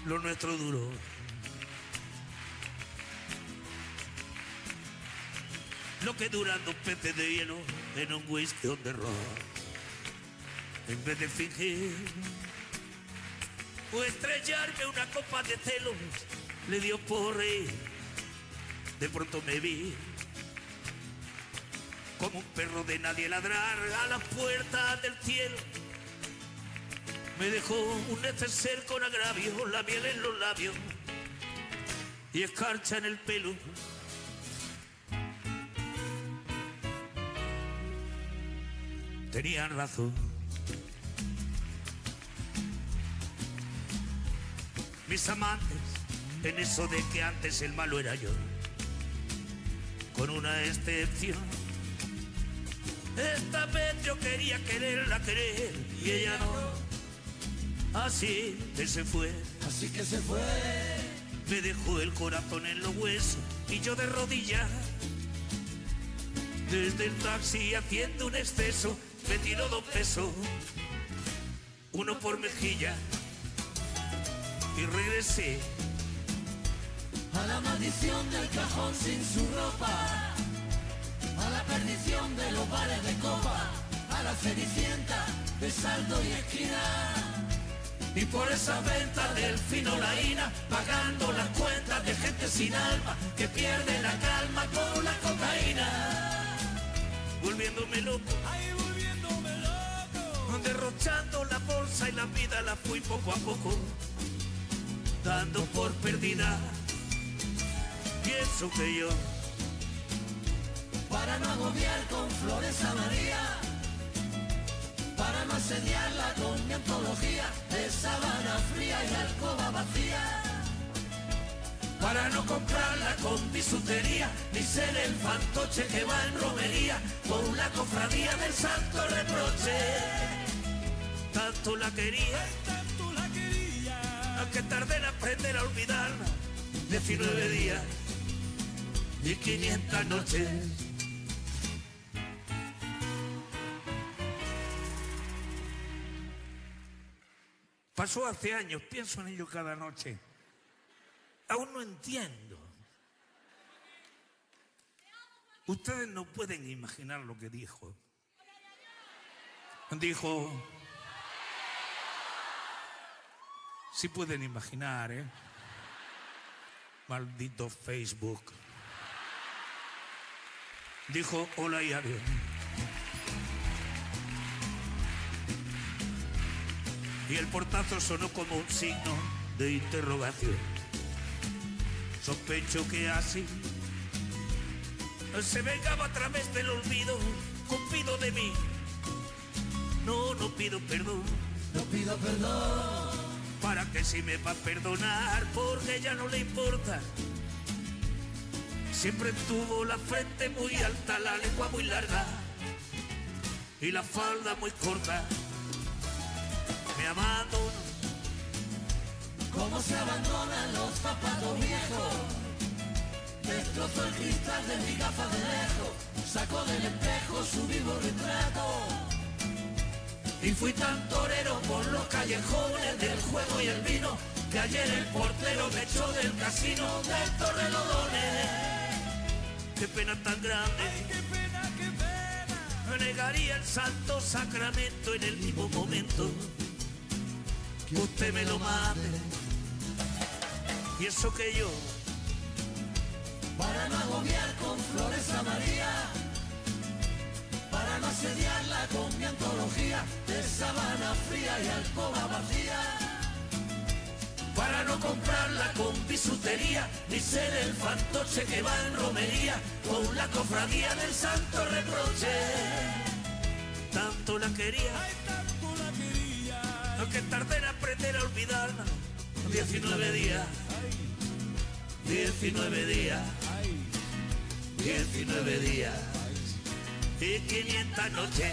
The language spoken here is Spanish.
lo nuestro duró. Lo que duran 2 peces de hielo en un whisky on the road. En vez de fingir o estrellarme una copa de celos, le dio por reír. De pronto me vi como un perro de nadie ladrar a las puertas del cielo. Me dejó un neceser con agravio, la miel en los labios y escarcha en el pelo. Tenían razón. Mis amantes, en eso de que antes el malo era yo, con una excepción. Esta vez yo quería quererla querer y ella no. Así que se fue. Así que se fue. Me dejó el corazón en los huesos y yo de rodillas. Desde el taxi haciendo un exceso, me tiró 2 pesos, uno por mejilla, y regresé a la maldición del cajón sin su ropa, a la perdición de los bares de copa, a la cenicienta de saldo y esquina. Y por esa venta del finolaína, pagando las cuentas de gente sin alma que pierde la calma con la cocaína. Volviéndome loco, Ay, volviéndome loco. derrochando la bolsa y la vida la fui poco a poco dando por perdida. Pienso que yo, para no agobiar con flores a María, para no asediarla con mi antología de sábana fría y alcoba vacía, para no comprarla con bisutería, ni ser el fantoche que va en romería con la cofradía del santo reproche. Tanto la quería, tanto la quería, aunque tardé en aprender a olvidarla. 19 días y 500 noches. Pasó hace años, pienso en ello cada noche. Aún no entiendo. Ustedes no pueden imaginar lo que dijo. Dijo... Sí pueden imaginar, ¿eh? Maldito Facebook. Dijo hola y adiós. Y el portazo sonó como un signo de interrogación. Sospecho que así se vengaba a través del olvido, cupido de mí. No, no pido perdón. no pido perdón. Para que si me va a perdonar, porque ya no le importa. Siempre tuvo la frente muy alta, la lengua muy larga y la falda muy corta. Me abandono. Cómo se abandonan los zapatos viejos. Destrozó el cristal de mi gafa de lejos. Sacó del espejo su vivo retrato. Y fui tan torero por los callejones del juego y el vino, que ayer el portero me echó del casino del Torrelodones. Qué pena tan grande. Ay, qué pena, qué pena. Me negaría el santo sacramento en el mismo momento que usted me lo mate. Y eso que yo, para no agobiar con flores a María, para no asediarla con mi antología de sábana fría y alcoba vacía, para no comprarla con bisutería, ni ser el fantoche que va en romería con la cofradía del santo reproche. Tanto la quería, ay, tanto la quería, aunque tardé en aprender a olvidarla. 19 días, 19 días, 19 días y 500 noches.